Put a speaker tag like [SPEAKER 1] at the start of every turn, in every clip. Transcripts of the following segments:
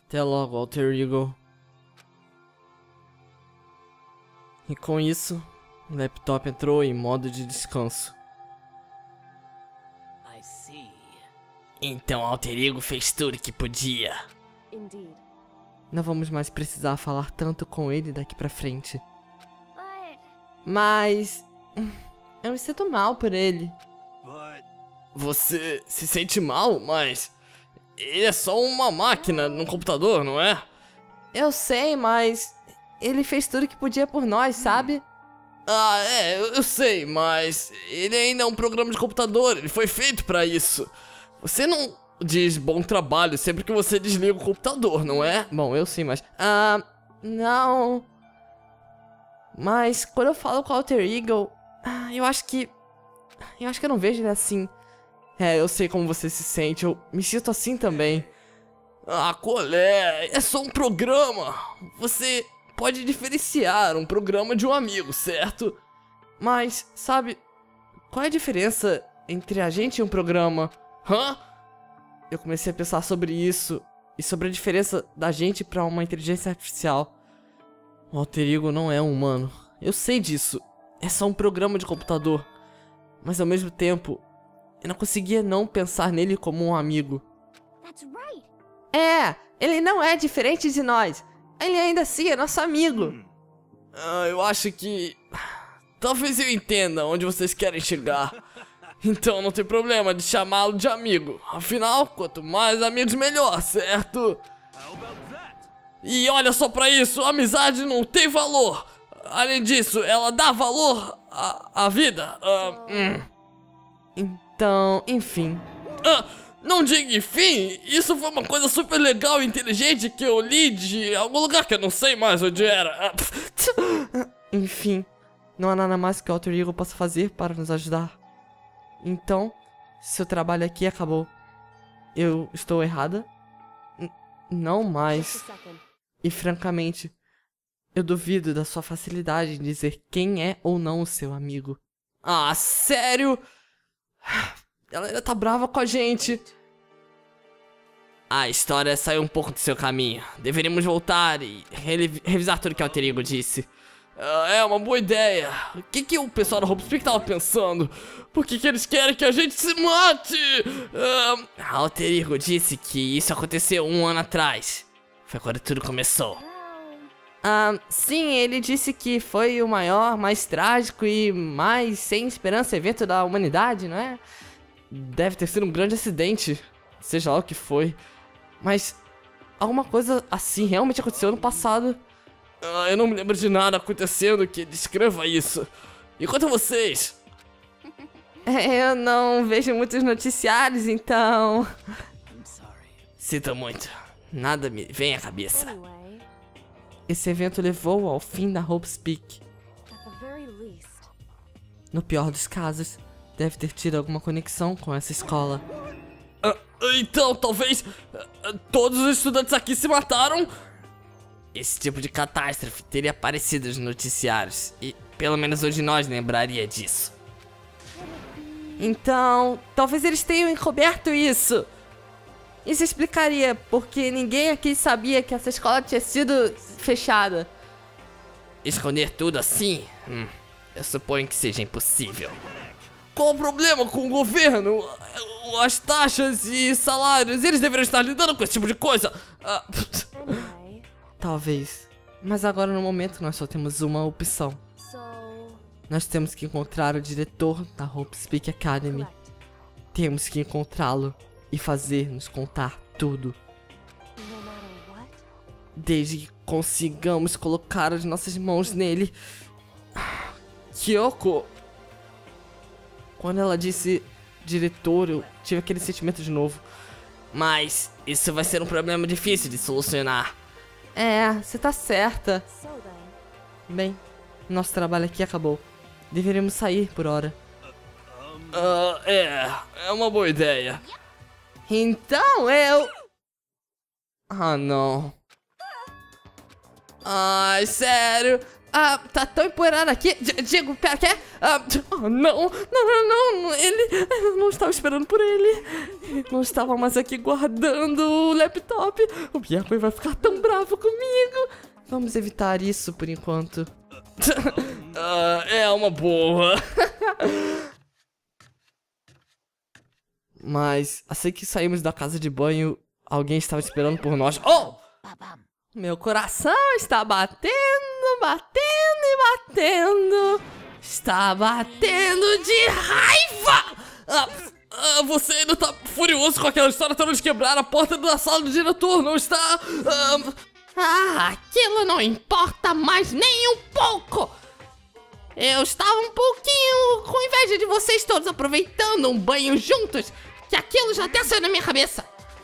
[SPEAKER 1] Até logo, Alter Ego. E com isso, o laptop entrou em modo de descanso. Então Alter Ego fez tudo que podia. Não vamos mais precisar falar tanto com ele daqui pra frente. Mas eu me sinto mal por ele. Você se sente mal? Mas ele é só uma máquina num computador, não é? Eu sei, mas ele fez tudo que podia por nós, sabe? Ah, eu sei, mas ele ainda é um programa de computador, ele foi feito pra isso. Você não diz bom trabalho sempre que você desliga o computador, não é? Bom, eu sim, mas... não... Mas quando eu falo com o Alter Ego, eu acho que eu não vejo ele assim. Eu sei como você se sente, eu me sinto assim também. Colé, é só um programa. Você pode diferenciar um programa de um amigo, certo? Mas, sabe, qual é a diferença entre a gente e um programa? Eu comecei a pensar sobre isso e sobre a diferença da gente pra uma inteligência artificial. O Alter Ego não é um humano, eu sei disso. É só um programa de computador. Mas ao mesmo tempo, eu não conseguia não pensar nele como um amigo. Ele não é diferente de nós. Ele ainda assim é nosso amigo. Eu acho que... talvez eu entenda onde vocês querem chegar. Então não tem problema de chamá-lo de amigo. Afinal, quanto mais amigos melhor, certo? E olha só pra isso, a amizade não tem valor. Além disso, ela dá valor à vida. Então, enfim. Não diga enfim, isso foi uma coisa super legal e inteligente que eu li de algum lugar que eu não sei mais onde era. Enfim, não há nada mais que o Alter Ego possa fazer para nos ajudar. Então, seu trabalho aqui acabou. Eu estou errada? Não mais. E francamente, eu duvido da sua facilidade em dizer quem é ou não o seu amigo. Sério? Ela ainda tá brava com a gente. A história saiu um pouco do seu caminho. Deveríamos voltar e revisar tudo que o Alter Ego disse. É uma boa ideia. O que o pessoal da HopeSpeak tava pensando? Por que eles querem que a gente se mate? Alter Ego disse que isso aconteceu 1 ano atrás. Foi quando tudo começou. Sim, ele disse que foi o maior, mais trágico e mais sem esperança evento da humanidade, não é? Deve ter sido um grande acidente, seja lá o que foi. Mas alguma coisa assim realmente aconteceu no passado. Eu não me lembro de nada acontecendo que descreva isso. E quanto a vocês? Eu não vejo muitos noticiários, então... Sinto muito. Nada me vem à cabeça. Esse evento levou ao fim da HopeSpeak. No pior dos casos, deve ter tido alguma conexão com essa escola. Então, talvez todos os estudantes aqui se mataram? Esse tipo de catástrofe teria aparecido nos noticiários. E pelo menos hoje nós lembraria disso. Então, talvez eles tenham encoberto isso. Isso explicaria porque ninguém aqui sabia que essa escola tinha sido fechada. Esconder tudo assim? Eu suponho que seja impossível. Qual o problema com o governo? As taxas e salários, eles deveriam estar lidando com esse tipo de coisa. Talvez. Mas agora no momento nós só temos uma opção. Nós temos que encontrar o diretor da HopeSpeak Academy. Temos que encontrá-lo e fazer-nos contar tudo. Desde que consigamos colocar as nossas mãos nele. Kyoko! Quando ela disse diretor, eu tive aquele sentimento de novo. Mas isso vai ser um problema difícil de solucionar. Você tá certa. Bem, nosso trabalho aqui acabou. Deveríamos sair por hora. É uma boa ideia. Então eu... não. Sério? Tá tão empoeirado aqui. Digo, pera, quer? Não, ele... Eu não estava esperando por ele. Ele não estava mais aqui guardando o laptop. O Byakuya vai ficar tão bravo comigo. Vamos evitar isso por enquanto. É uma boa. Mas assim que saímos da casa de banho, alguém estava esperando por nós. Oh! Meu coração está batendo, batendo e batendo. Está batendo de raiva! Você ainda tá furioso com aquela história toda de quebrar a porta da sala do diretor, não está? Aquilo não importa mais nem um pouco! Eu estava um pouquinho com inveja de vocês todos aproveitando um banho juntos, que aquilo já até saiu na minha cabeça.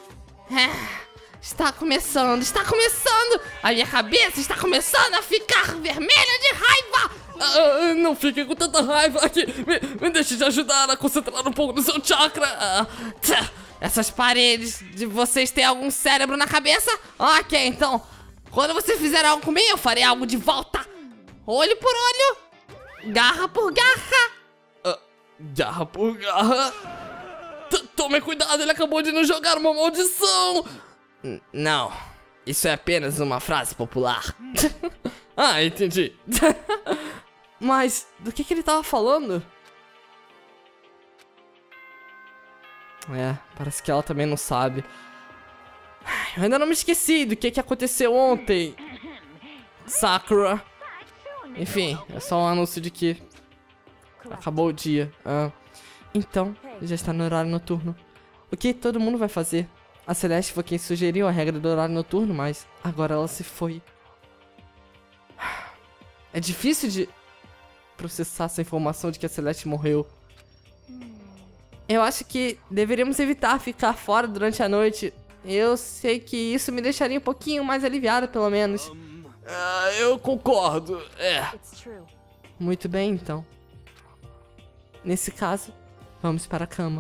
[SPEAKER 1] Está começando. A minha cabeça está começando a ficar vermelha de raiva. Não fique com tanta raiva aqui. Me deixe te ajudar a concentrar um pouco no seu chakra. Essas paredes de vocês têm algum cérebro na cabeça? Ok, então, quando você fizer algo comigo, eu farei algo de volta. Olho por olho, garra por garra. Garra por garra? Tome cuidado, ele acabou de nos jogar uma maldição. Não, isso é apenas uma frase popular. Entendi. Mas do que ele tava falando? Parece que ela também não sabe. Eu ainda não me esqueci do que aconteceu ontem, Sakura. Enfim, é só um anúncio de que acabou o dia. Então, já está no horário noturno. O que todo mundo vai fazer? A Celeste foi quem sugeriu a regra do horário noturno, mas agora ela se foi. É difícil de processar essa informação de que a Celeste morreu. Eu acho que deveríamos evitar ficar fora durante a noite. Eu sei que isso me deixaria um pouquinho mais aliviada, pelo menos. Eu concordo, Muito bem, então. Nesse caso, vamos para a cama.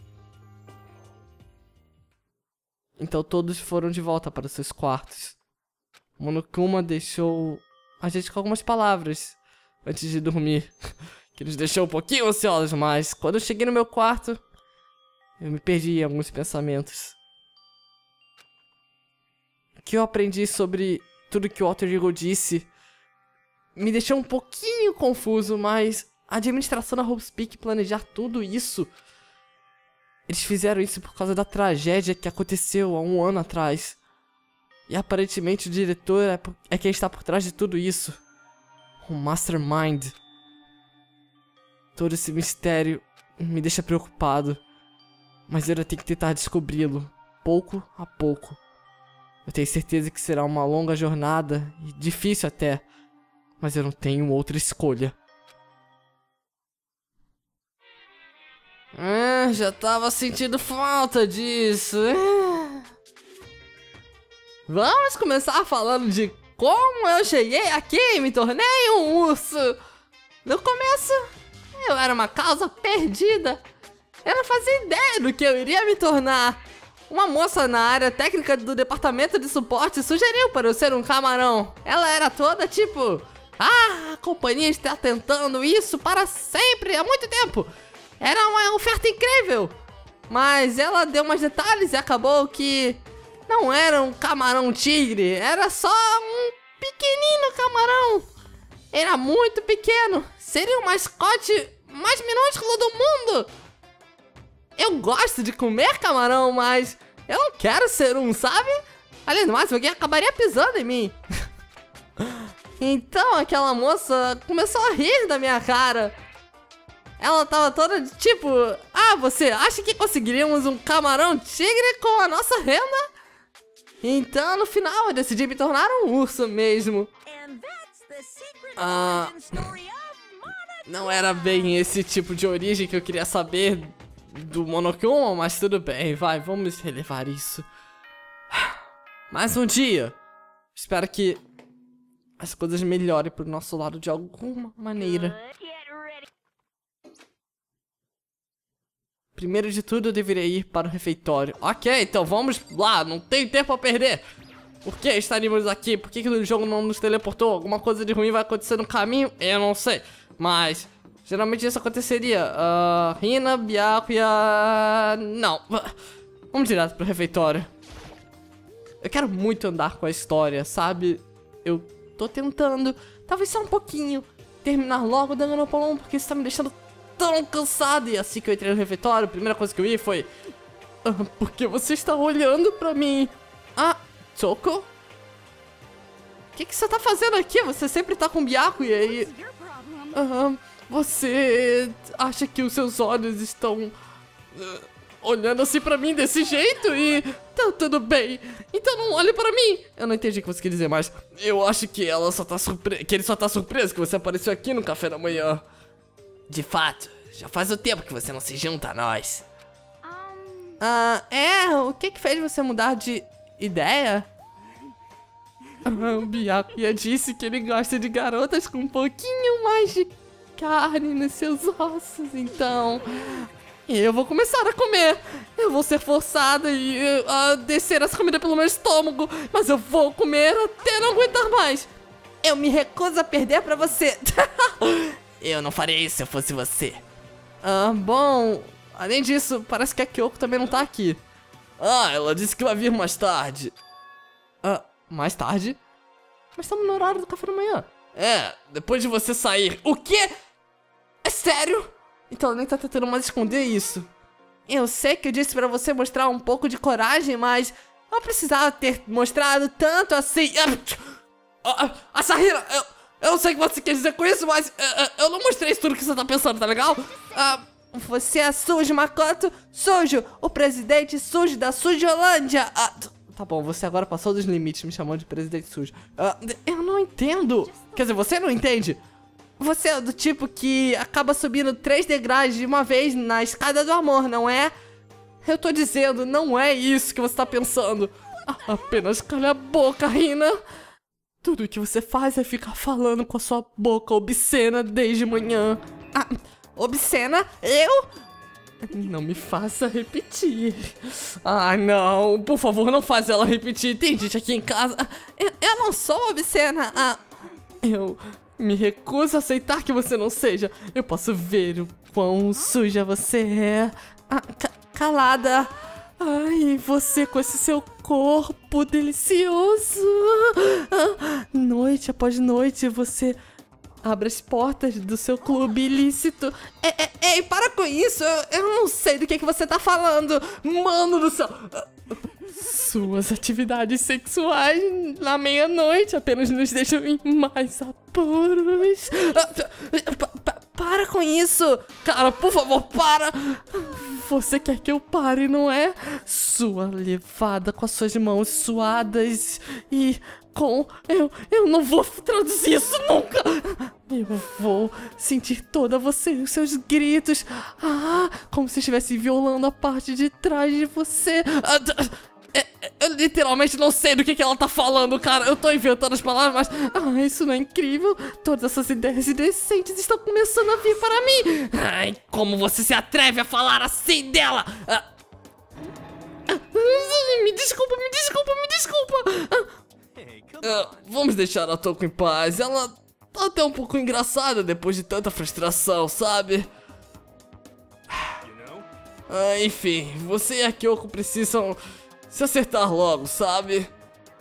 [SPEAKER 1] Então todos foram de volta para os seus quartos. Monokuma deixou a gente com algumas palavras antes de dormir, que nos deixou um pouquinho ansiosos, mas quando eu cheguei no meu quarto, eu me perdi em alguns pensamentos. O que eu aprendi sobre tudo que o Alter Ego disse me deixou um pouquinho confuso, mas a administração da Hope's planejar tudo isso... Eles fizeram isso por causa da tragédia que aconteceu há 1 ano atrás. E aparentemente o diretor é quem está por trás de tudo isso. O Mastermind. Todo esse mistério me deixa preocupado. Mas eu ainda tenho que tentar descobri-lo, pouco a pouco. Eu tenho certeza que será uma longa jornada, e difícil até. Mas eu não tenho outra escolha. Já tava sentindo falta disso. Vamos começar falando de como eu cheguei aqui e me tornei um urso. No começo, eu era uma causa perdida. Eu não fazia ideia do que eu iria me tornar. Uma moça na área técnica do departamento de suporte sugeriu para eu ser um camarão. Ela era toda tipo... a companhia está tentando isso para sempre, há muito tempo. Era uma oferta incrível. Mas ela deu mais detalhes e acabou que não era um camarão tigre. Era só um pequenino camarão. Era muito pequeno. Seria o mascote mais minúsculo do mundo. Eu gosto de comer camarão, mas eu não quero ser um, sabe? Além do mais, alguém acabaria pisando em mim. Então aquela moça começou a rir da minha cara. Ela tava toda tipo... você acha que conseguiríamos um camarão tigre com a nossa renda? Então no final eu decidi me tornar um urso mesmo. Não era bem esse tipo de origem que eu queria saber do Monokuma, mas tudo bem, vamos relevar isso. Mais um dia. Espero que as coisas melhorem pro nosso lado de alguma maneira. Primeiro de tudo, eu deveria ir para o refeitório. Ok, então vamos lá, não tenho tempo a perder. Por que estaríamos aqui? Por que o jogo não nos teleportou? Alguma coisa de ruim vai acontecer no caminho? Eu não sei. Mas geralmente isso aconteceria. Hina, Byakuya... Não. Vamos direto pro refeitório. Eu quero muito andar com a história, sabe? Eu tô tentando, talvez só um pouquinho, terminar logo Danganronpa, porque isso tá me deixando tão cansado. E assim que eu entrei no refeitório, a primeira coisa que eu vi foi... por que você está olhando pra mim? Choco? O que você tá fazendo aqui? Você sempre tá com Byakuya e... você acha que os seus olhos estão... olhando assim pra mim desse jeito e... tá tudo bem. Então não olhe pra mim. Eu não entendi o que você quer dizer, mas... eu acho que ela só tá que ele só tá surpreso que você apareceu aqui no café da manhã. De fato, já faz um tempo que você não se junta a nós. O que fez você mudar de ideia? O Byakuya disse que ele gosta de garotas com um pouquinho mais de carne nos seus ossos, então... eu vou começar a comer. Eu vou ser forçada a descer essa comida pelo meu estômago. Mas eu vou comer até não aguentar mais. Eu me recuso a perder pra você. Eu não faria isso se eu fosse você. Bom, além disso, parece que a Kyoko também não tá aqui. Ela disse que vai vir mais tarde. Mais tarde? Mas estamos no horário do café da manhã. Depois de você sair. O quê? É sério? Então ela nem tá tentando mais esconder isso. Eu sei que eu disse pra você mostrar um pouco de coragem, mas... não precisava ter mostrado tanto assim. Asahira, eu não sei o que você quer dizer com isso, mas... eu não mostrei isso tudo que você tá pensando, tá legal? Você é sujo, Makoto. Sujo. O presidente sujo da Sujolândia. Tá bom, você agora passou dos limites me chamando de presidente sujo. Eu não entendo. Quer dizer, você não entende? Você é do tipo que acaba subindo 3 degraus de uma vez na escada do amor, não é? Eu tô dizendo, não é isso que você tá pensando. Apenas cala a boca, Hina. Tudo que você faz é ficar falando com a sua boca obscena desde manhã. Obscena? Eu? Não me faça repetir. Não, por favor, não faz ela repetir. Tem gente aqui em casa. Eu não sou obscena. Eu me recuso a aceitar que você não seja. Eu posso ver o quão suja você é. Calada. Ai, você com esse seu corpo delicioso. Noite após noite, você abre as portas do seu clube ilícito. Ei, para com isso. Eu não sei do que você tá falando. Mano do céu. Suas atividades sexuais na meia-noite apenas nos deixam em mais apuros. Para com isso. Cara, por favor, para. Você quer que eu pare, não é? Sua levada com as suas mãos suadas e com... Eu não vou traduzir isso nunca. Eu vou sentir toda você, os seus gritos. Como se estivesse violando a parte de trás de você. Eu literalmente não sei do que ela tá falando, cara. Eu tô inventando as palavras, mas... isso não é incrível? Todas essas ideias indecentes estão começando a vir para mim. Como você se atreve a falar assim dela? Me desculpa. Vamos deixar a Toko em paz. Ela tá até um pouco engraçada depois de tanta frustração, sabe? Enfim, você e a Kyoko precisam se acertar logo, sabe?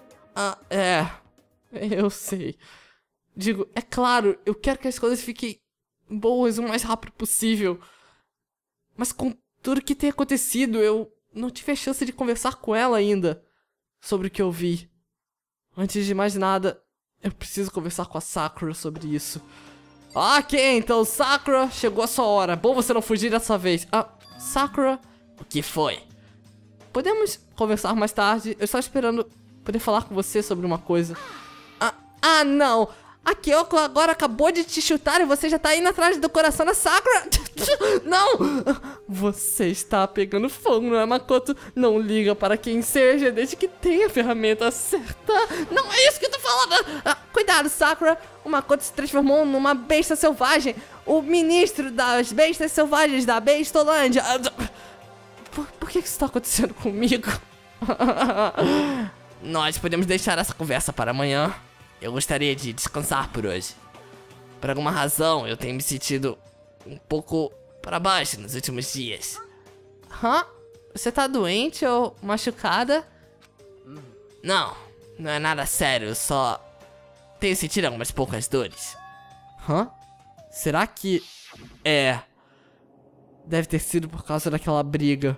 [SPEAKER 1] Eu sei. Digo, é claro, eu quero que as coisas fiquem boas o mais rápido possível. Mas com tudo que tem acontecido, eu não tive a chance de conversar com ela ainda sobre o que eu vi. Antes de mais nada, eu preciso conversar com a Sakura sobre isso. Ok, então Sakura, chegou a sua hora. Bom você não fugir dessa vez. Sakura, o que foi? Podemos conversar mais tarde. Eu estava esperando poder falar com você sobre uma coisa. Não. A Kyoko agora acabou de te chutar e você já tá indo atrás do coração da Sakura. Não. Você está pegando fogo, não é, Makoto? Não liga para quem seja, desde que tenha a ferramenta certa. Não é isso que eu tô falando. Cuidado, Sakura. O Makoto se transformou numa besta selvagem. O ministro das bestas selvagens da Bestolândia. Por que isso tá acontecendo comigo? nós podemos deixar essa conversa para amanhã. Eu gostaria de descansar por hoje. Por alguma razão, eu tenho me sentido um pouco para baixo nos últimos dias. Hã? Você tá doente ou machucada? Não, não é nada sério, eu só tenho sentido algumas poucas dores. Hã? Será que é... Deve ter sido por causa daquela briga.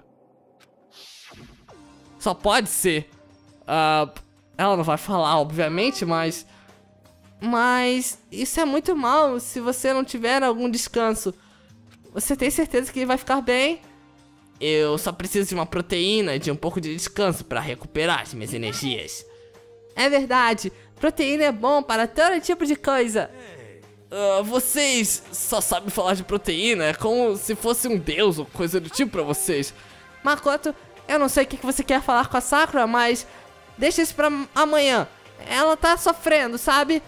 [SPEAKER 1] Só pode ser. Ela não vai falar, obviamente, mas isso é muito mal se você não tiver algum descanso. Você tem certeza que vai ficar bem? Eu só preciso de uma proteína e de um pouco de descanso para recuperar as minhas energias. É verdade, proteína é bom para todo tipo de coisa. Vocês só sabem falar de proteína, é como se fosse um deus ou coisa do tipo pra vocês. Makoto, eu não sei o que você quer falar com a Sakura, mas deixa isso pra amanhã. Ela tá sofrendo, sabe?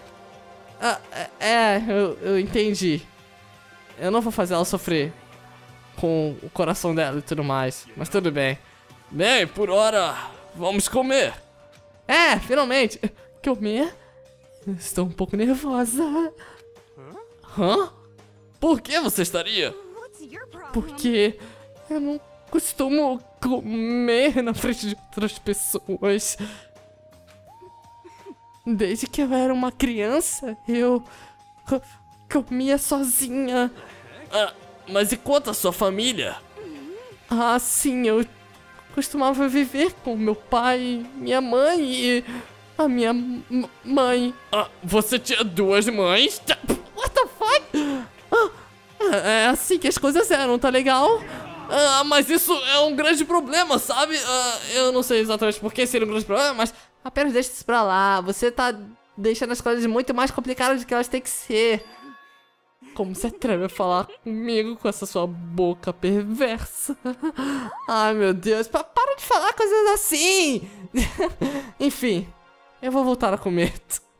[SPEAKER 1] Eu entendi. Eu não vou fazer ela sofrer com o coração dela e tudo mais, mas tudo bem. Bem, por hora, vamos comer. Finalmente. Comer? Estou um pouco nervosa. Hã? Por que você estaria? Porque eu não costumo comer na frente de outras pessoas. Desde que eu era uma criança, eu comia sozinha. Mas e quanto à sua família? Sim, eu costumava viver com meu pai, minha mãe e a minha mãe. Você tinha duas mães? What the fuck? É assim que as coisas eram, tá legal? Mas isso é um grande problema, sabe? Eu não sei exatamente por que seria um grande problema, mas apenas deixa isso pra lá. Você tá deixando as coisas muito mais complicadas do que elas têm que ser. Como você atreve a falar comigo com essa sua boca perversa? Ai, meu Deus, para de falar coisas assim! Enfim, eu vou voltar a comer.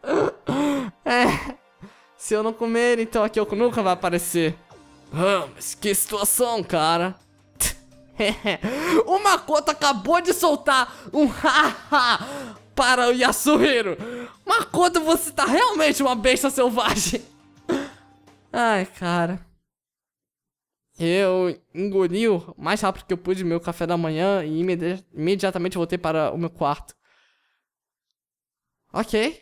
[SPEAKER 1] Se eu não comer, então a Kyoko nunca vai aparecer. Mas que situação, cara. O Makoto acabou de soltar um haha para o Yasuhiro. Makoto, você tá realmente uma besta selvagem. Ai, cara. Eu engoli o mais rápido que eu pude meu café da manhã e imediatamente voltei para o meu quarto. Ok.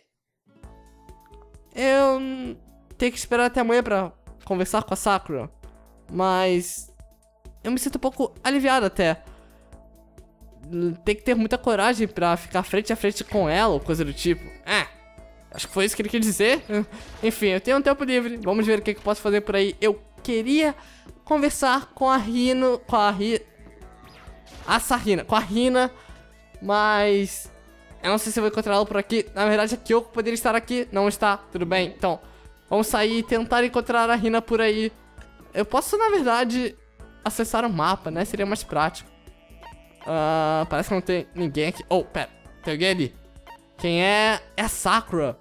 [SPEAKER 1] Eu tenho que esperar até amanhã pra conversar com a Sakura. Mas eu me sinto um pouco aliviado até. Tem que ter muita coragem pra ficar frente a frente com ela ou coisa do tipo. Acho que foi isso que ele quis dizer. Enfim, eu tenho um tempo livre. Vamos ver o que eu posso fazer por aí. Eu queria conversar com a Rino. Com a Rina. Mas eu não sei se eu vou encontrar ela por aqui. Na verdade, a Kyoko poderia estar aqui. Não está, tudo bem. Então, vamos sair e tentar encontrar a Rina por aí. Eu posso, na verdade, acessar o mapa, né? Seria mais prático. Parece que não tem ninguém aqui. Oh, pera. Tem alguém ali. Quem é? É a Sakura.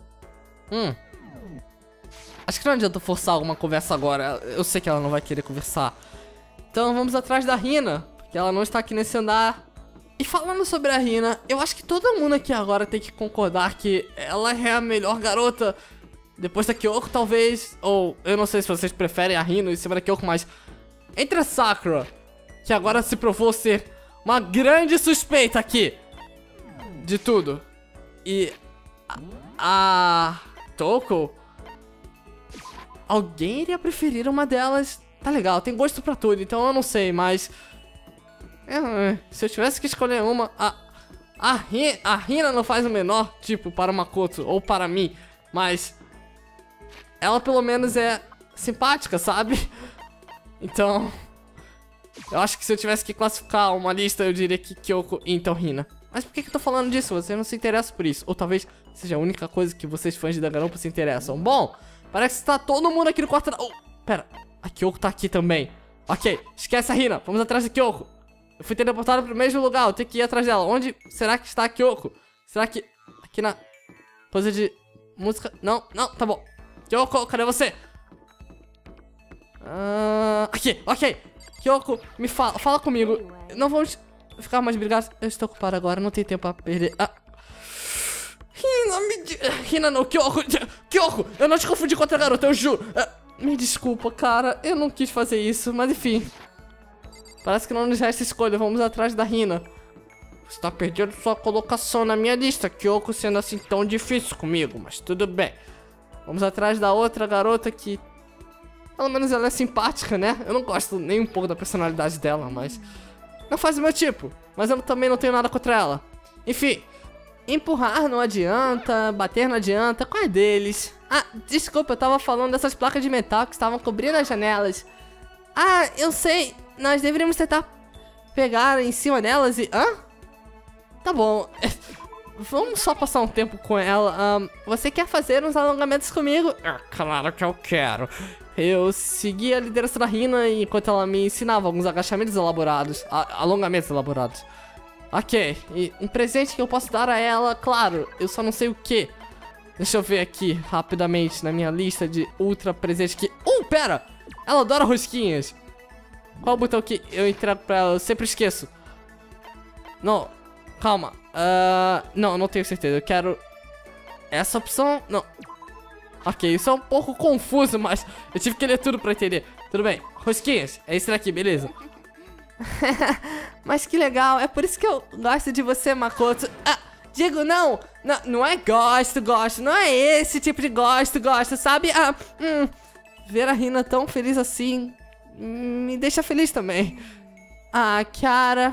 [SPEAKER 1] Acho que não adianta forçar alguma conversa agora. Eu sei que ela não vai querer conversar. Então vamos atrás da Rina, porque ela não está aqui nesse andar. E falando sobre a Rina, eu acho que todo mundo aqui agora tem que concordar que ela é a melhor garota. Depois da Kyoko, talvez. Ou eu não sei se vocês preferem a Rina em cima da Kyoko, mas entre a Sakura, que agora se provou ser uma grande suspeita aqui de tudo, e a Toko, alguém iria preferir uma delas. Tá legal, tem gosto pra tudo, então eu não sei, mas se eu tivesse que escolher uma, a Rina não faz o menor tipo para o Makoto ou para mim, mas ela pelo menos é simpática, sabe? Então eu acho que se eu tivesse que classificar uma lista, eu diria que Kyoko e então Rina. Mas por que eu tô falando disso? Você não se interessa por isso. Ou talvez seja a única coisa que vocês fãs de Danganronpa se interessam. Bom, parece que tá todo mundo aqui no quarto da... Oh, pera, a Kyoko tá aqui também. Ok, esquece a Rina, vamos atrás da Kyoko. Eu fui teleportado pro mesmo lugar, eu tenho que ir atrás dela. Onde será que está a Kyoko? Será que... aqui na... coisa de... música... Não, tá bom. Kyoko, cadê você? Aqui, ok. Kyoko, me fala comigo. Não vamos ficar mais brigados. Eu estou ocupado agora, não tenho tempo pra perder. Hina não, Kyoko! Kyoko! Eu não te confundi com outra garota, eu juro! Me desculpa, cara, eu não quis fazer isso, mas enfim. Parece que não nos resta escolha, vamos atrás da Hina. Você tá perdendo sua colocação na minha lista, Kyoko, sendo assim tão difícil comigo, mas tudo bem. Vamos atrás da outra garota que... Pelo menos ela é simpática, né? Eu não gosto nem um pouco da personalidade dela, mas... Não faz o meu tipo, mas eu também não tenho nada contra ela. Enfim, empurrar não adianta, bater não adianta, qual é deles? Ah, desculpa, eu tava falando dessas placas de metal que estavam cobrindo as janelas. Ah, eu sei, nós deveríamos tentar pegar em cima delas e... Hã? Tá bom, vamos só passar um tempo com ela. Você quer fazer uns alongamentos comigo? Claro que eu quero. Eu segui a liderança da Hina enquanto ela me ensinava alguns agachamentos elaborados, alongamentos elaborados. Ok, e um presente que eu posso dar a ela, claro, eu só não sei o que. Deixa eu ver aqui, rapidamente, na minha lista de ultra presentes que... pera! Ela adora rosquinhas. Qual o botão que eu entrego pra ela? Eu sempre esqueço. Não, calma. Não, não tenho certeza, eu quero... Essa opção, não. Ok, isso é um pouco confuso, mas eu tive que ler tudo pra entender. Tudo bem, rosquinhas, é esse daqui, beleza. Mas que legal, é por isso que eu gosto de você, Makoto. Digo, não, não é gosto, não é esse tipo de gosto, sabe? Ver a Hina tão feliz assim me deixa feliz também. Kiara,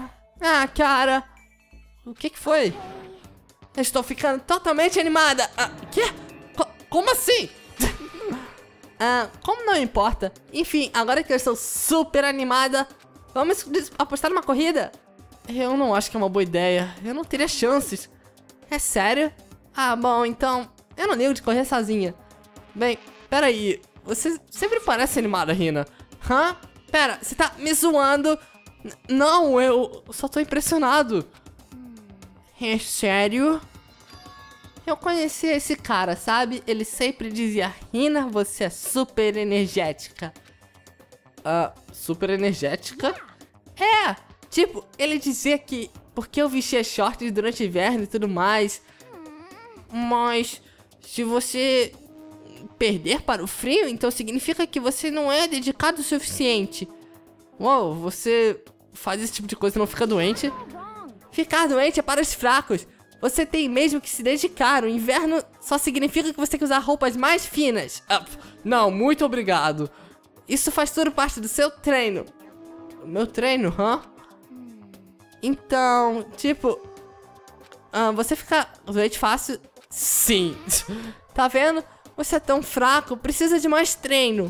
[SPEAKER 1] o que foi? Eu estou ficando totalmente animada. Quê? Como assim? Como não importa. Enfim, agora que eu estou super animada, vamos apostar numa corrida? Eu não acho que é uma boa ideia. Eu não teria chances. É sério? Bom, então... Eu não ligo de correr sozinha. Bem, peraí. Você sempre parece animada, Hina. Pera, você tá me zoando? Não, eu só tô impressionado. É sério? Eu conheci esse cara, sabe? Ele sempre dizia, Hina, você é super energética. Super energética? Tipo, ele dizia que porque eu vestia shorts durante o inverno e tudo mais. Mas se você perder para o frio, então significa que você não é dedicado o suficiente. Uou, você faz esse tipo de coisa e não fica doente? Ficar doente é para os fracos. Você tem mesmo que se dedicar. O inverno só significa que você tem que usar roupas mais finas. Não, muito obrigado. Isso faz tudo parte do seu treino. O meu treino, Então, tipo... você fica doente fácil? Sim. Tá vendo? Você é tão fraco, precisa de mais treino.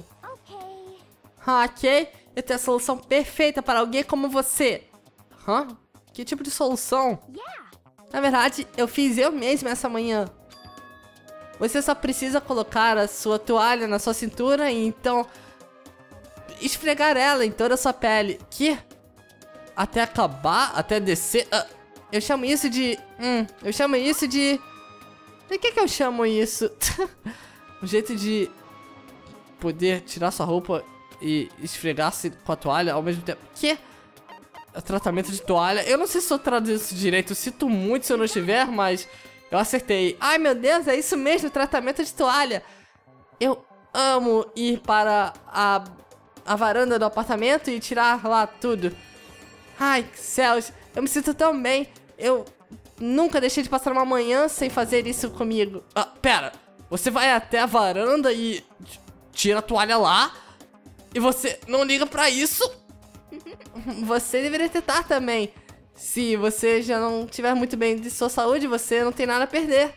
[SPEAKER 1] Ok, eu tenho a solução perfeita para alguém como você. Que tipo de solução? Na verdade, eu fiz eu mesmo essa manhã. Você só precisa colocar a sua toalha na sua cintura e então... esfregar ela em toda a sua pele. Que? Até acabar? Até descer? Eu chamo isso de... eu chamo isso de... De que eu chamo isso? Um jeito de... poder tirar sua roupa e esfregar-se com a toalha ao mesmo tempo. Que? Tratamento de toalha. Eu não sei se eu traduzo isso direito. Eu sinto muito se eu não estiver, mas eu acertei. Ai, meu Deus, é isso mesmo, tratamento de toalha. Eu amo ir para a varanda do apartamento e tirar lá tudo. Ai, céus, eu me sinto tão bem. Eu nunca deixei de passar uma manhã sem fazer isso comigo. Pera, você vai até a varanda e tira a toalha lá? E você não liga pra isso? Você deveria tentar também. Se você já não estiver muito bem de sua saúde, você não tem nada a perder.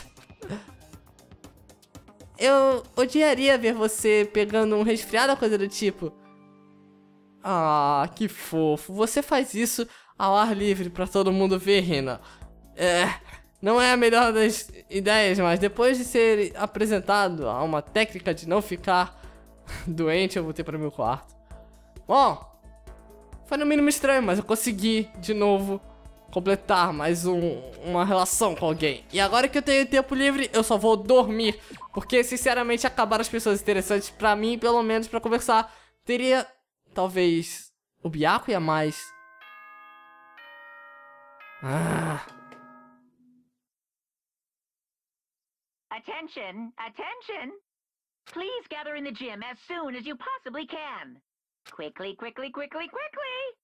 [SPEAKER 1] Eu odiaria ver você pegando um resfriado ou coisa do tipo. Que fofo. Você faz isso ao ar livre pra todo mundo ver, Hina. Não é a melhor das ideias, mas depois de ser apresentado a uma técnica de não ficar doente, eu voltei para o meu quarto. Bom, foi no mínimo estranho, mas eu consegui, de novo, completar mais uma relação com alguém. E agora que eu tenho tempo livre, eu só vou dormir. Porque, sinceramente, acabaram as pessoas interessantes pra mim, pelo menos pra conversar. Teria, talvez, o Byaku e a mais.
[SPEAKER 2] Attention, attention. Please gather in the gym as soon as you possibly can. Quickly, quickly, quickly, quickly.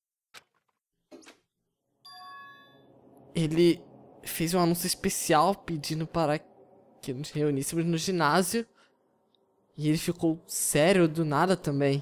[SPEAKER 1] Ele fez um anúncio especial pedindo para que nos reuníssemos no ginásio. E ele ficou sério do nada também.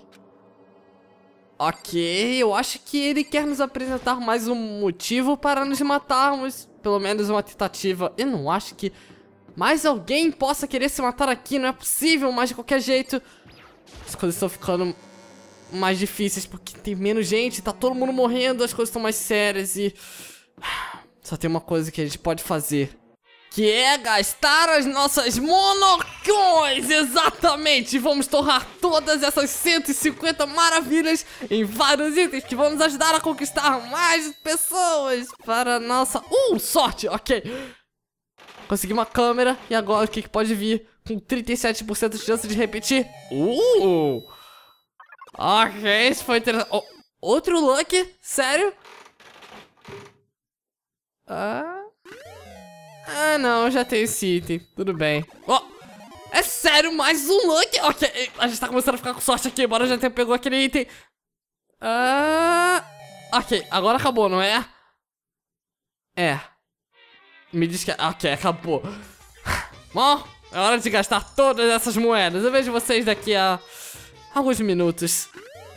[SPEAKER 1] Ok, eu acho que ele quer nos apresentar mais um motivo para nos matarmos. Pelo menos uma tentativa. Eu não acho que mais alguém possa querer se matar aqui. Não é possível, mas de qualquer jeito as coisas estão ficando mais difíceis porque tem menos gente, tá todo mundo morrendo, as coisas estão mais sérias e só tem uma coisa que a gente pode fazer, que é gastar as nossas monocões. Exatamente, vamos torrar todas essas 150 maravilhas em vários itens que vão nos ajudar a conquistar mais pessoas para nossa... sorte, ok. Consegui uma câmera e agora o que pode vir com 37% de chance de repetir? Ok, isso foi interessante. Outro Lucky? Sério? Não, eu já tenho esse item. Tudo bem. É sério, mais um Lucky? Ok, a gente tá começando a ficar com sorte aqui. Bora já ter pegou aquele item. Ok, agora acabou, não é? Me diz que... Ok, acabou. Bom, é hora de gastar todas essas moedas. Eu vejo vocês daqui a alguns minutos.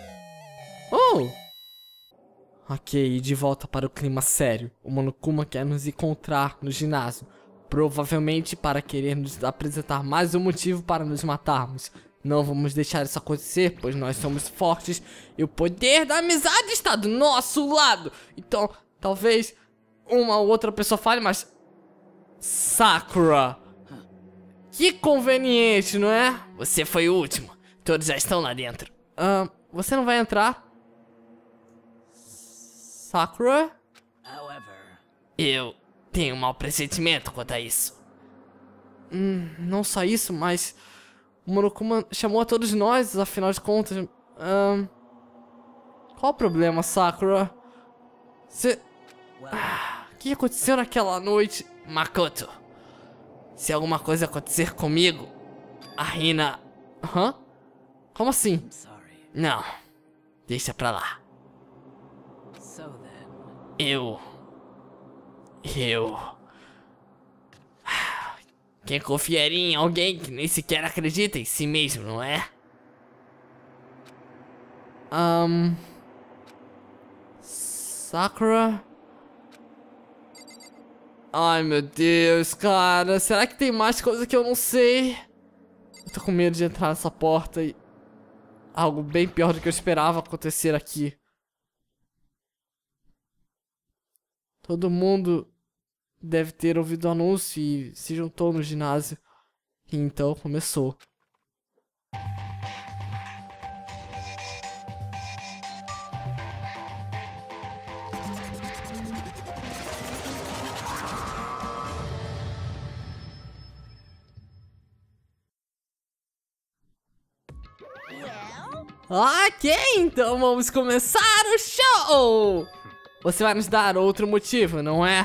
[SPEAKER 1] Ok, de volta para o clima sério. O Monokuma quer nos encontrar no ginásio. Provavelmente para querer nos apresentar mais um motivo para nos matarmos. Não vamos deixar isso acontecer, pois nós somos fortes e o poder da amizade está do nosso lado. Então, talvez uma ou outra pessoa fale, mas... Sakura! Que conveniente, não é? Você foi o último. Todos já estão lá dentro. Você não vai entrar? Sakura? Eu tenho um mau pressentimento quanto a isso. Não só isso, mas... O Monokuma chamou a todos nós, afinal de contas. Qual o problema, Sakura? O que aconteceu naquela noite? Makoto, se alguma coisa acontecer comigo, a Hina... Como assim? Não, deixa pra lá. Quem confiaria em alguém que nem sequer acredita em si mesmo, não é? Sakura? Ai, meu Deus, cara. Será que tem mais coisa que eu não sei? Eu tô com medo de entrar nessa porta e... algo bem pior do que eu esperava acontecer aqui. Todo mundo deve ter ouvido o anúncio e se juntou no ginásio. E então começou. Ok, então vamos começar o show! Você vai nos dar outro motivo, não é?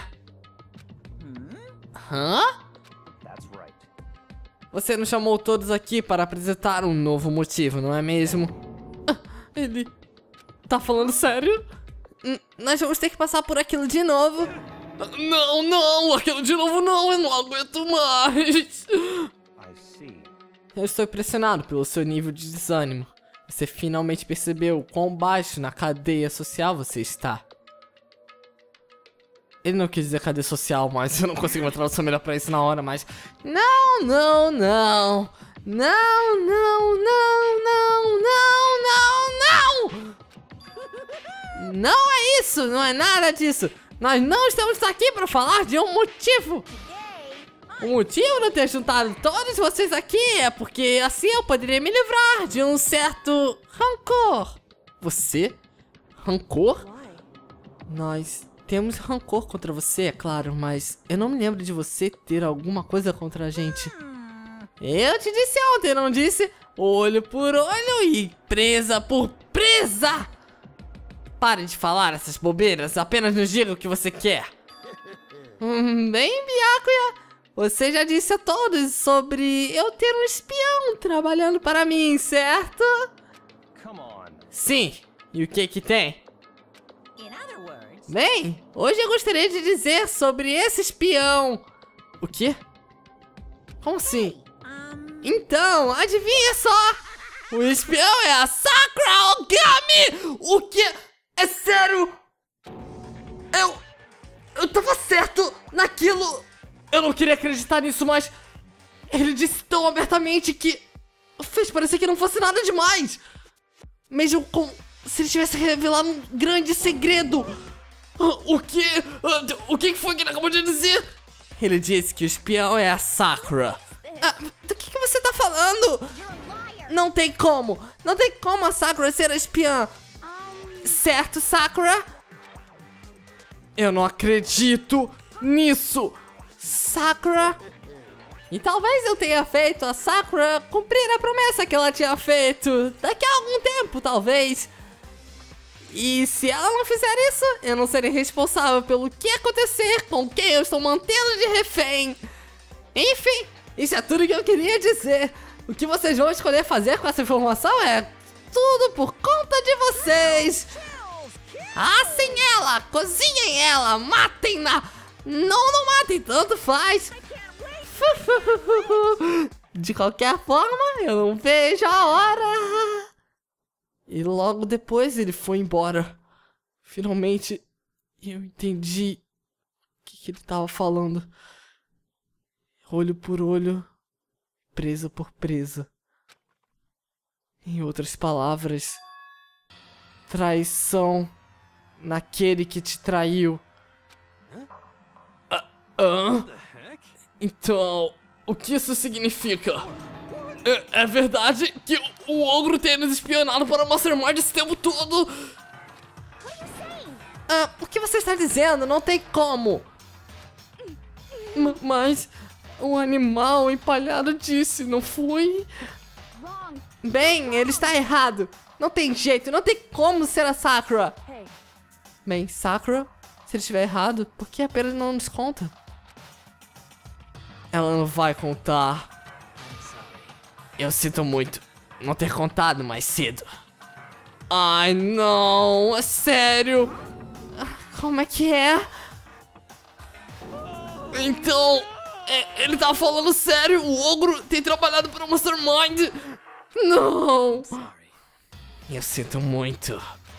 [SPEAKER 1] Você nos chamou todos aqui para apresentar um novo motivo, não é mesmo? Ele tá falando sério? Nós vamos ter que passar por aquilo de novo. Não, aquilo de novo não, eu não aguento mais. Eu estou impressionado pelo seu nível de desânimo. Você finalmente percebeu o quão baixo na cadeia social você está. Ele não quis dizer cadeia social, mas eu não consigo uma tradução melhor pra isso na hora, mas... Não. Não é isso, não é nada disso. Nós não estamos aqui para falar de um motivo. O motivo de eu ter juntado todos vocês aqui é porque assim eu poderia me livrar de um certo rancor. Você? Rancor? Nós temos rancor contra você, é claro, mas eu não me lembro de você ter alguma coisa contra a gente. Eu te disse ontem, não disse? Olho por olho e presa por presa. Pare de falar essas bobeiras, apenas nos diga o que você quer. Bem, Byakuya. você já disse a todos sobre eu ter um espião trabalhando para mim, certo? Sim, e o que que tem? Bem, hoje eu gostaria de dizer sobre esse espião. O quê? Como assim? Então, adivinha só! O espião é a Sakura Ogami! O quê? É sério? Eu tava certo naquilo! Eu não queria acreditar nisso, mas ele disse tão abertamente que fez parecer que não fosse nada demais. Mesmo como se ele tivesse revelado um grande segredo. O quê? O que foi que ele acabou de dizer? Ele disse que o espião é a Sakura. Do que você tá falando? Não tem como. Não tem como a Sakura ser a espiã. Certo, Sakura? Eu não acredito nisso. Sakura. E talvez eu tenha feito a Sakura cumprir a promessa que ela tinha feito. Daqui a algum tempo, talvez. E se ela não fizer isso, eu não serei responsável pelo que acontecer com quem eu estou mantendo de refém. Enfim, isso é tudo que eu queria dizer. O que vocês vão escolher fazer com essa informação é tudo por conta de vocês. Assem ela, cozinhem ela, matem-na. Não matem, tanto faz. De qualquer forma, eu não vejo a hora. E logo depois ele foi embora. Finalmente eu entendi o que ele estava falando. Olho por olho, presa por presa. Em outras palavras, traição naquele que te traiu. Então, o que isso significa? É verdade que o ogro tem nos espionado para o Mastermind esse tempo todo? O que você está dizendo? Não tem como. Mas o animal empalhado disse, não foi? Bem, ele está errado. Não tem jeito, não tem como ser a Sakura. Bem, Sakura, se ele estiver errado, por que apenas não nos conta? Ela não vai contar. Eu sinto muito não ter contado mais cedo. Ai, não, é sério? Como é que é? Então, ele tava falando sério, o ogro tem trabalhado para o Mastermind. Não. Eu sinto muito.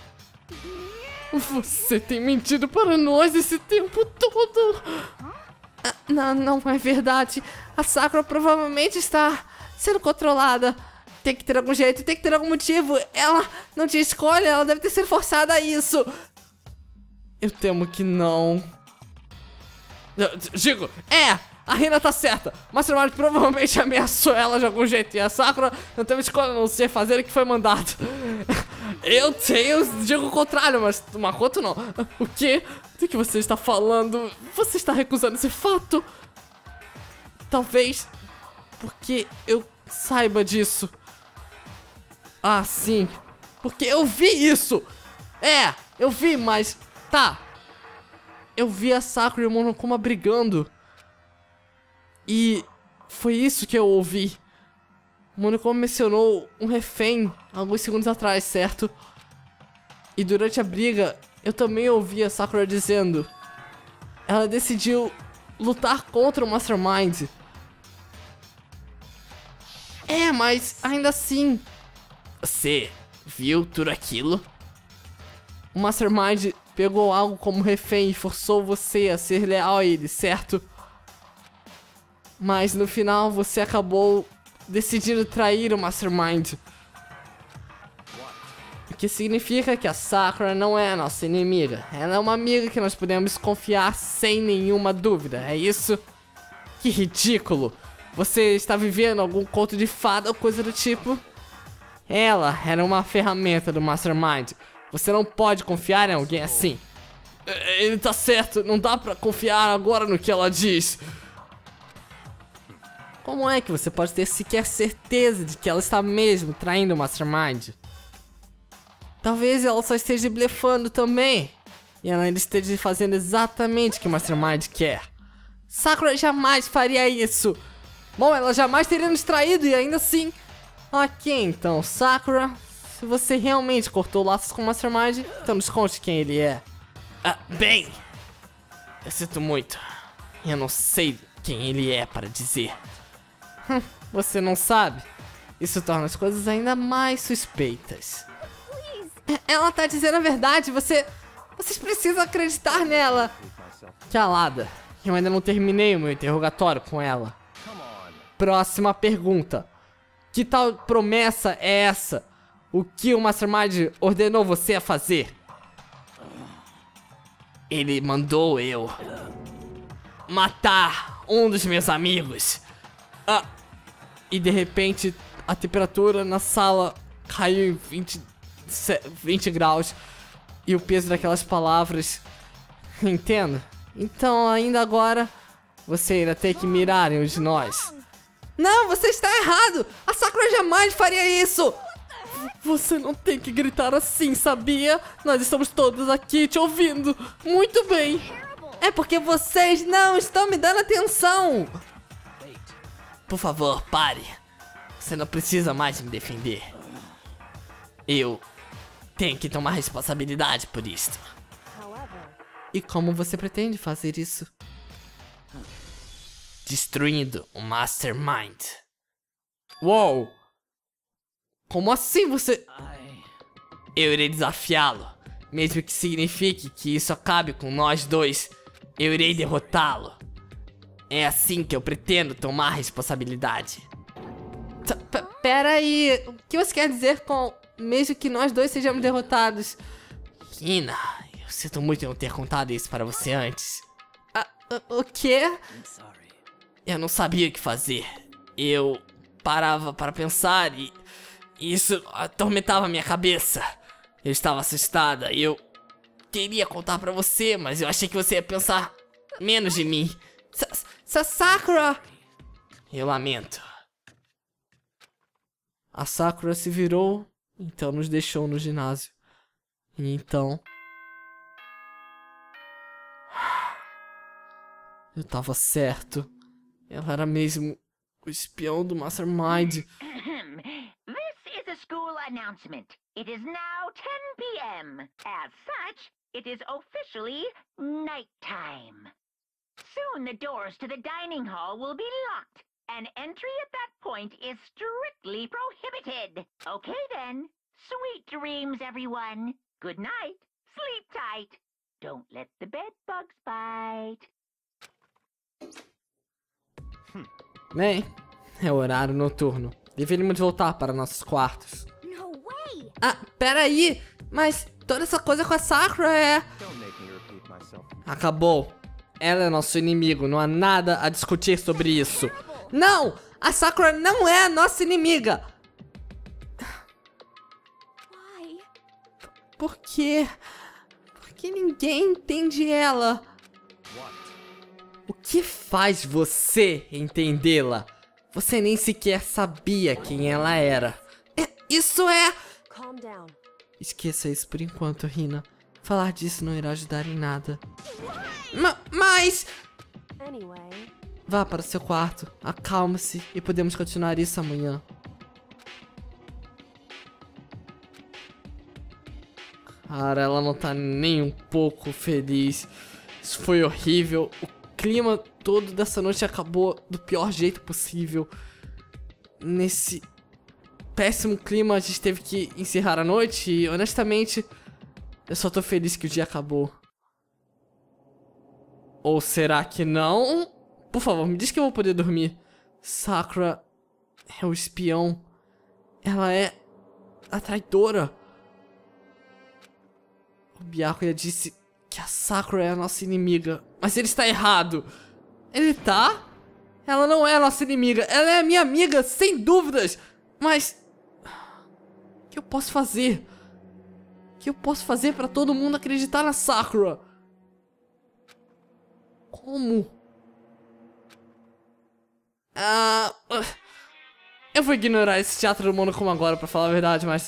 [SPEAKER 1] Você tem mentido para nós esse tempo todo. Não é verdade. A Sakura provavelmente está sendo controlada. Tem que ter algum jeito, tem que ter algum motivo. Ela não tinha escolha, ela deve ter sido forçada a isso. Eu temo que não. Digo, a Hina tá certa. Mastermind provavelmente ameaçou ela de algum jeito. E a Sakura não teve escolha a não ser fazer o que foi mandado. Eu digo o contrário, mas o Makoto não. O quê? Do que você está falando? Você está recusando esse fato? Talvez porque eu saiba disso. Ah, sim. Porque eu vi isso. Eu vi, mas... Tá. Eu vi a Sakura e o Monokuma brigando. E foi isso que eu ouvi. O Monokuma mencionou um refém alguns segundos atrás, certo? E durante a briga, eu também ouvi a Sakura dizendo... Ela decidiu lutar contra o Mastermind. Mas ainda assim... Você viu tudo aquilo? O Mastermind pegou algo como refém e forçou você a ser leal a ele, certo? Mas no final você acabou decidindo trair o Mastermind. O que significa que a Sakura não é a nossa inimiga. Ela é uma amiga que nós podemos confiar sem nenhuma dúvida, é isso? Que ridículo! Você está vivendo algum conto de fada ou coisa do tipo? Ela era uma ferramenta do Mastermind. Você não pode confiar em alguém assim. Ele tá certo, não dá pra confiar agora no que ela diz. Como é que você pode ter sequer certeza de que ela está mesmo traindo o Mastermind? Talvez ela só esteja blefando também. E ela ainda esteja fazendo exatamente o que o Mastermind quer. Sakura jamais faria isso. Bom, ela jamais teria nos traído e ainda assim... Ok, então, Sakura, se você realmente cortou laços com o Mastermind, então nos conte quem ele é. Bem, eu sinto muito. Eu não sei quem ele é para dizer. Você não sabe? Isso torna as coisas ainda mais suspeitas. Ela tá dizendo a verdade, vocês precisam acreditar nela. Calada, eu ainda não terminei o meu interrogatório com ela. Próxima pergunta. Que tal promessa é essa? O que o Mastermind ordenou você a fazer? Ele mandou eu matar um dos meus amigos. E de repente a temperatura na sala caiu em 20 graus. E o peso daquelas palavras... Entendo. Então ainda agora você ainda tem que mirar em um de nós. Não, você está errado! A Sakura jamais faria isso! Você não tem que gritar assim, sabia? Nós estamos todos aqui te ouvindo. Muito bem. É porque vocês não estão me dando atenção. Por favor, pare. Você não precisa mais me defender. Eu tenho que tomar responsabilidade por isto. E como você pretende fazer isso? Destruindo o Mastermind. Uou! Como assim você... Eu irei desafiá-lo. Mesmo que signifique que isso acabe com nós dois, eu irei derrotá-lo. É assim que eu pretendo tomar responsabilidade. Pera aí, o que você quer dizer com mesmo que nós dois sejamos derrotados? Hina, eu sinto muito em não ter contado isso para você antes. O quê? Eu não sabia o que fazer. Eu parava para pensar e isso atormentava minha cabeça. Eu estava assustada e eu queria contar pra você, mas eu achei que você ia pensar menos de mim. Sakura! Eu lamento. A Sakura se virou, então nos deixou no ginásio. E então... Eu tava certo. Ela era mesmo o espião do Mastermind.
[SPEAKER 2] This is a school announcement. It is now 10 p.m. As such, it is officially nighttime. Soon the doors to the dining hall will be locked, and entry at that point is strictly prohibited. Okay then. Sweet dreams, everyone. Good night. Sleep tight. Don't let the bed bugs bite.
[SPEAKER 1] Bem, é horário noturno. Deveríamos voltar para nossos quartos. Peraí, mas toda essa coisa com a Sakura é... Acabou. Ela é nosso inimigo, não há nada a discutir sobre isso. Não! A Sakura não é a nossa inimiga! Por quê? Por que ninguém entende ela? O que faz você entendê-la? Você nem sequer sabia quem ela era. Isso é... Esqueça isso por enquanto, Hina. Falar disso não irá ajudar em nada. Mas... Vá para o seu quarto, acalme-se e podemos continuar isso amanhã. Cara, ela não tá nem um pouco feliz. Isso foi horrível. O clima todo dessa noite acabou do pior jeito possível. Nesse péssimo clima a gente teve que encerrar a noite e honestamente eu só tô feliz que o dia acabou. Ou será que não? Por favor, me diz que eu vou poder dormir. Sakura é o espião. Ela é a traidora. O Byakuya disse que a Sakura é a nossa inimiga. Mas ele está errado. Ele tá? Ela não é a nossa inimiga. Ela é a minha amiga, sem dúvidas. Mas... o que eu posso fazer? O que eu posso fazer pra todo mundo acreditar na Sakura? Como? Eu vou ignorar esse teatro do Monokuma agora, pra falar a verdade, mas...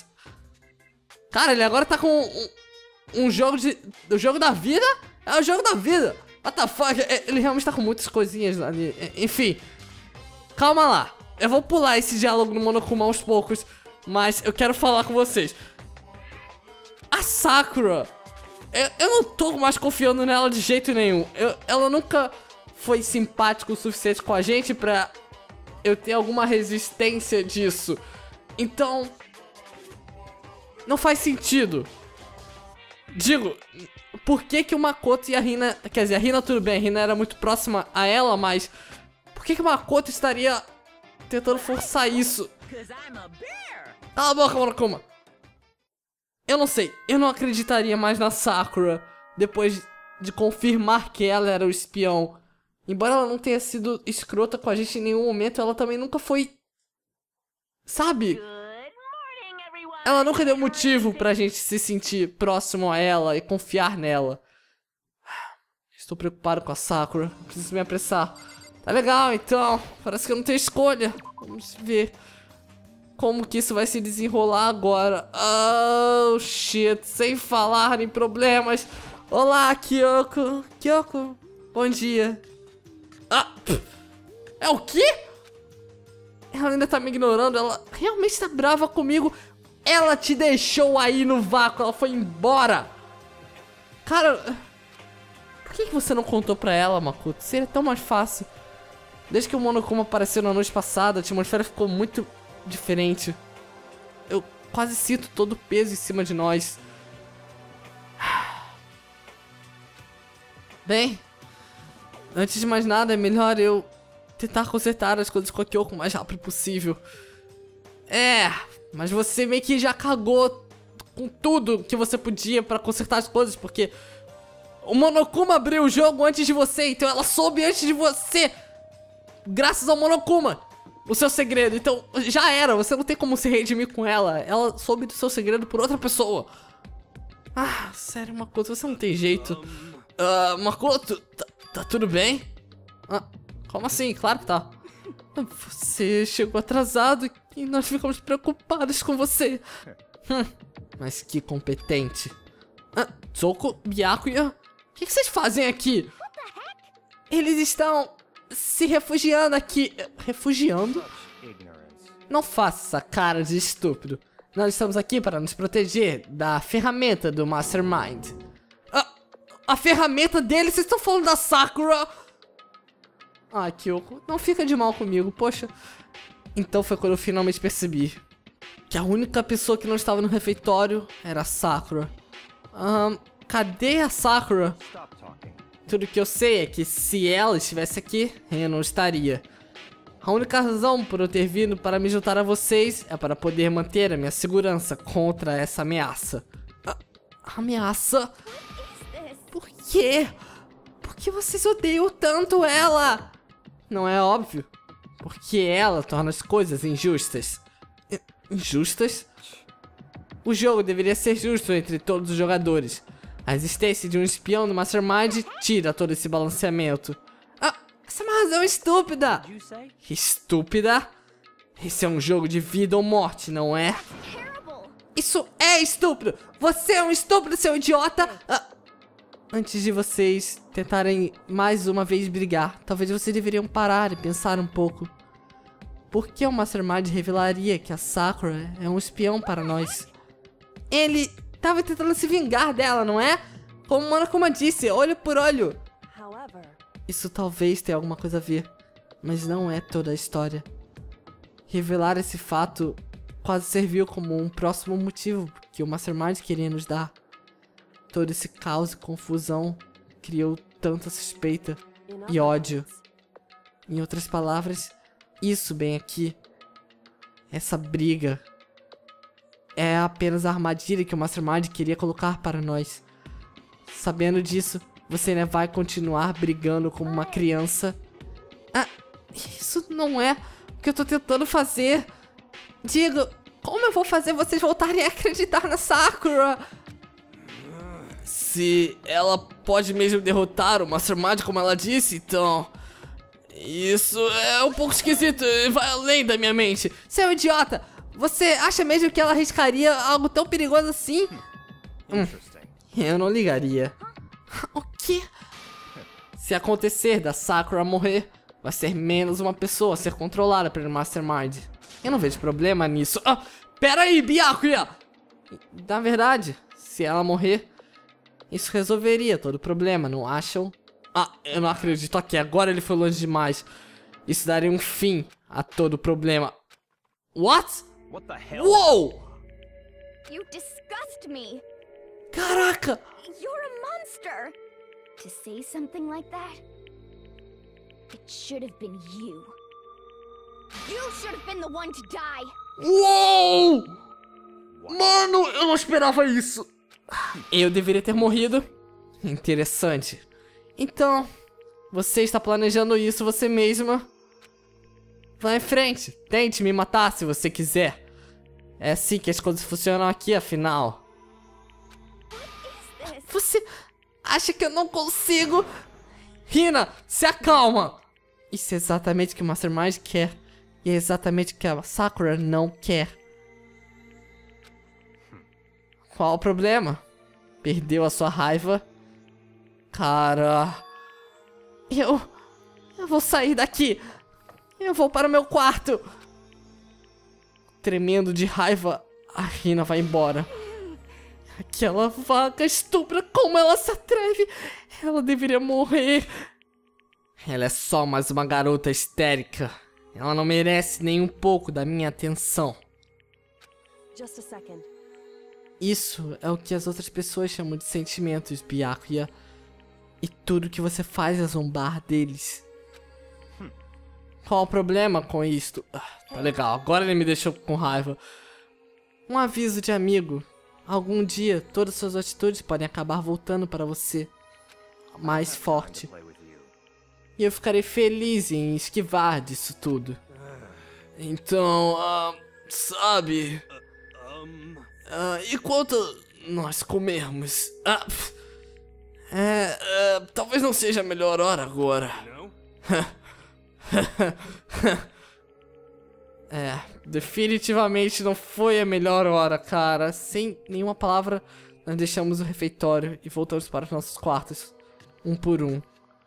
[SPEAKER 1] Cara, ele agora tá com um jogo de... O jogo da vida? É o jogo da vida. What the fuck? Ele realmente tá com muitas coisinhas ali. Enfim. Calma lá. Eu vou pular esse diálogo no Monokuma aos poucos. Mas eu quero falar com vocês. A Sakura. Eu não tô mais confiando nela de jeito nenhum. Ela nunca foi simpática o suficiente com a gente pra eu ter alguma resistência disso. Então... não faz sentido. Digo, por que o Makoto e a Hina... quer dizer, a Hina tudo bem, a Hina era muito próxima a ela, mas... por que o Makoto estaria tentando forçar isso? Cala a boca, Monokuma. Eu não sei, eu não acreditaria mais na Sakura depois de confirmar que ela era o espião. Embora ela não tenha sido escrota com a gente em nenhum momento, ela também nunca foi... sabe? Ela nunca deu motivo pra gente se sentir próximo a ela e confiar nela. Estou preocupado com a Sakura, preciso me apressar. Tá legal, então. Parece que eu não tenho escolha. Vamos ver como que isso vai se desenrolar agora. Oh, shit. Sem falar em problemas. Olá, Kyoko. Kyoko, bom dia. Ah, é o quê? Ela ainda tá me ignorando. Ela realmente tá brava comigo. Ela te deixou aí no vácuo. Ela foi embora. Cara, por que você não contou pra ela, Makoto? Seria tão mais fácil. Desde que o Monokuma apareceu na noite passada, a atmosfera ficou muito diferente. Eu quase sinto todo o peso em cima de nós. Bem, antes de mais nada, é melhor eu tentar consertar as coisas com a Kyoko o mais rápido possível. Mas você meio que já cagou com tudo que você podia pra consertar as coisas, porque o Monokuma abriu o jogo antes de você, então ela soube antes de você. Graças ao Monokuma, o seu segredo. Então já era, você não tem como se redimir com ela. Ela soube do seu segredo por outra pessoa. Ah, sério, Makoto, você não tem jeito. Makoto, tá tudo bem? Como assim? Claro que tá. Você chegou atrasado e nós ficamos preocupados com você. Mas que competente. Tsoko, Byakuya, o que vocês fazem aqui? Eles estão se refugiando aqui. Refugiando? Não faça essa cara de estúpido. Nós estamos aqui para nos proteger da ferramenta do Mastermind. A ferramenta dele? Vocês estão falando da Sakura? Kyoko, não fica de mal comigo, poxa. Então foi quando eu finalmente percebi que a única pessoa que não estava no refeitório era a Sakura. Cadê a Sakura? Tudo que eu sei é que se ela estivesse aqui, eu não estaria. A única razão por eu ter vindo para me juntar a vocês é para poder manter a minha segurança contra essa ameaça. Ameaça? Por quê? Por que vocês odeiam tanto ela? Não é óbvio? Porque ela torna as coisas injustas. Injustas? O jogo deveria ser justo entre todos os jogadores. A existência de um espião no Mastermind tira todo esse balanceamento. Essa é uma razão estúpida! Estúpida? Esse é um jogo de vida ou morte, não é? Isso é estúpido! Você é um estúpido, seu idiota! Antes de vocês tentarem mais uma vez brigar, talvez vocês deveriam parar e pensar um pouco. Por que o Mastermind revelaria que a Sakura é um espião para nós? Ele tava tentando se vingar dela, não é? Como o Monokuma disse, olho por olho. Isso talvez tenha alguma coisa a ver, mas não é toda a história. Revelar esse fato quase serviu como um próximo motivo que o Mastermind queria nos dar. Todo esse caos e confusão criou tanta suspeita e ódio. Em outras palavras, isso bem aqui, essa briga, é apenas a armadilha que o Mastermind queria colocar para nós. Sabendo disso, você ainda vai continuar brigando como uma criança. Isso não é o que eu tô tentando fazer. Digo, como eu vou fazer vocês voltarem a acreditar na Sakura? Se ela pode mesmo derrotar o Mastermind, como ela disse, então... isso é um pouco esquisito, vai além da minha mente. Seu idiota, você acha mesmo que ela arriscaria algo tão perigoso assim? Eu não ligaria. O quê? Se acontecer da Sakura morrer, vai ser menos uma pessoa a ser controlada pelo Mastermind. Eu não vejo problema nisso. Ah, pera aí, Byakuya! Na verdade, se ela morrer, isso resolveria todo o problema, não acham? Ah, eu não acredito aqui, agora ele foi longe demais. Isso daria um fim a todo o problema. What?
[SPEAKER 3] What the hell?
[SPEAKER 1] Uou!
[SPEAKER 4] You disgust me.
[SPEAKER 1] Caraca!
[SPEAKER 4] You're a monster. To say something like that, it should have been you. You should have been the one to die.
[SPEAKER 1] Uou! Mano, eu não esperava isso. Eu deveria ter morrido. Interessante. Então, você está planejando isso você mesma? Vá em frente. Tente me matar se você quiser. É assim que as coisas funcionam aqui, afinal. Você acha que eu não consigo? Hina, se acalma. Isso é exatamente o que o Mastermind quer. E é exatamente o que a Sakura não quer. Qual o problema? Perdeu a sua raiva? Cara... Eu vou sair daqui. Eu vou para o meu quarto. Tremendo de raiva, a Hina vai embora. Aquela vaca estupra, como ela se atreve? Ela deveria morrer. Ela é só mais uma garota histérica. Ela não merece nem um pouco da minha atenção.
[SPEAKER 5] Just a second.
[SPEAKER 1] Isso é o que as outras pessoas chamam de sentimentos, Byakuya. E tudo que você faz é zombar deles. Qual o problema com isto? Tá legal, agora ele me deixou com raiva. Um aviso de amigo. Algum dia, todas suas atitudes podem acabar voltando para você. Mais forte. E eu ficarei feliz em esquivar disso tudo. Então, sabe... e quanto nós comermos? Talvez não seja a melhor hora agora. Definitivamente não foi a melhor hora, cara. Sem nenhuma palavra, nós deixamos o refeitório e voltamos para os nossos quartos, um por um.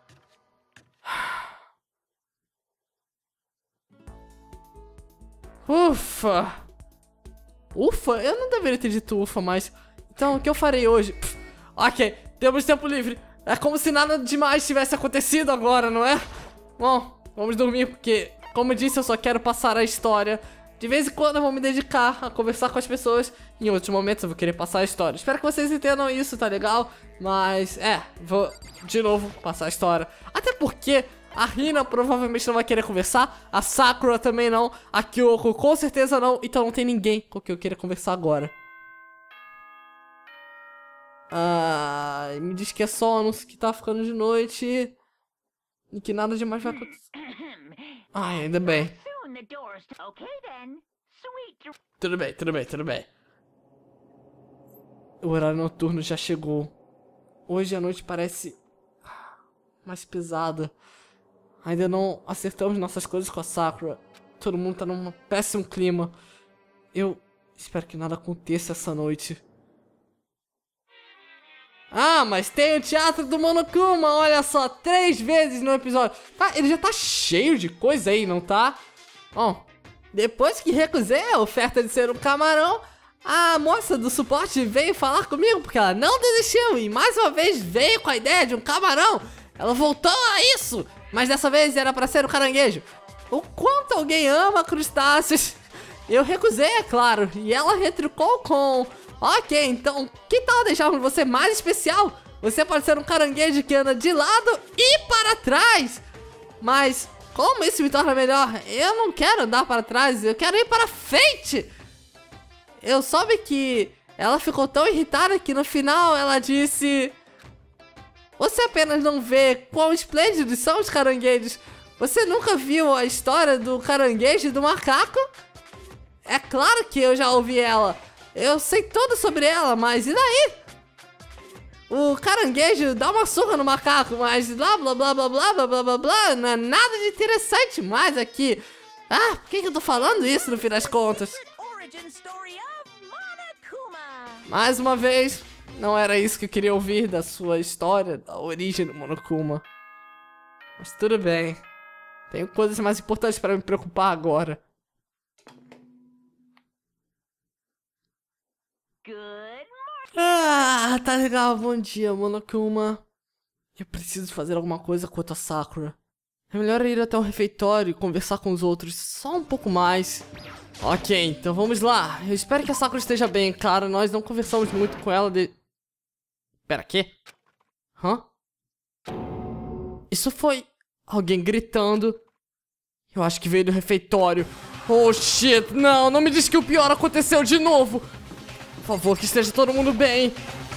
[SPEAKER 1] Ufa! Ufa? Eu não deveria ter dito ufa, mas... Então, o que eu farei hoje? Ok, temos tempo livre. É como se nada demais tivesse acontecido agora, não é? Bom, vamos dormir porque, como eu disse, eu só quero passar a história. De vez em quando eu vou me dedicar a conversar com as pessoas. Em outros momentos eu vou querer passar a história. Espero que vocês entendam isso, tá legal? Mas, vou de novo passar a história. Até porque a Hina provavelmente não vai querer conversar. A Sakura também não. A Kyoko com certeza não. Então não tem ninguém com quem eu queira conversar agora. Me diz que é só anúncio que tá ficando de noite. E que nada demais vai acontecer. Ai, ainda bem. Tudo bem, tudo bem, tudo bem. O horário noturno já chegou. Hoje a noite parece mais pesada. Ainda não acertamos nossas coisas com a Sakura. Todo mundo tá num péssimo clima. Eu espero que nada aconteça essa noite. Mas tem o teatro do Monokuma, olha só, 3 vezes no episódio. Ele já tá cheio de coisa aí, não tá? Bom, depois que recusei a oferta de ser um camarão, a moça do suporte veio falar comigo porque ela não desistiu e mais uma vez veio com a ideia de um camarão. Ela voltou a isso, mas dessa vez era pra ser um caranguejo. O quanto alguém ama crustáceos. Eu recusei, é claro, e ela retrucou com... Ok, então, que tal deixarmos você mais especial? Você pode ser um caranguejo que anda de lado e para trás. Mas, como isso me torna melhor? Eu não quero andar para trás, eu quero ir para frente. Eu soube que ela ficou tão irritada que no final ela disse... Você apenas não vê quão esplêndidos são os caranguejos. Você nunca viu a história do caranguejo e do macaco? É claro que eu já ouvi ela. Eu sei tudo sobre ela, mas e daí? O caranguejo dá uma surra no macaco, mas blá blá blá blá blá blá blá blá blá, não é nada de interessante mais aqui. Por que eu tô falando isso no fim das contas? Mais uma vez, não era isso que eu queria ouvir da sua história, da origem do Monokuma. Mas tudo bem. Tenho coisas mais importantes pra me preocupar agora.
[SPEAKER 2] Good.
[SPEAKER 1] Ah, tá legal. Bom dia, Monokuma. Eu preciso fazer alguma coisa quanto a Sakura. É melhor ir até o refeitório e conversar com os outros só um pouco mais. Ok, então vamos lá. Eu espero que a Sakura esteja bem, cara. Nós não conversamos muito com ela de... Pera, quê? Hã? Isso foi alguém gritando. Eu acho que veio do refeitório. Oh, shit. Não me diz que o pior aconteceu de novo. Por favor, que esteja todo mundo bem.